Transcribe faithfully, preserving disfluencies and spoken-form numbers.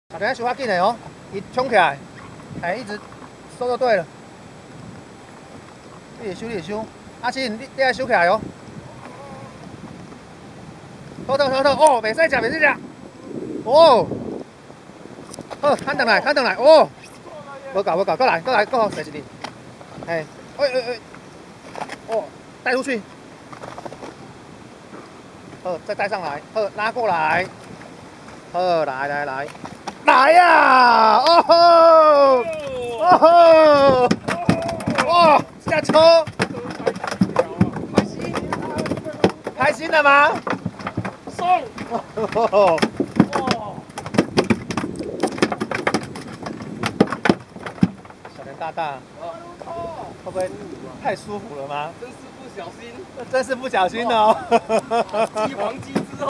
小朋友收较紧的哦，伊冲起来，哎，一直收就对了。你会收，你会收，阿信，你你爱收起来哦。好透好透哦，袂使食，袂使食。哦，好，看转来，看转来，哦，无够无够，过来过来，过好，再一粒。哎，哎哎哎，哦，带出去。好，再带上来，好，拉过来。好，来来来。 来呀！哦吼！哦吼！哇，下车！开心，开心了吗？送！哇！小田大大，会不会太舒服了吗？ 真是不小心， 真是不小心哦！ 鸡黄鸡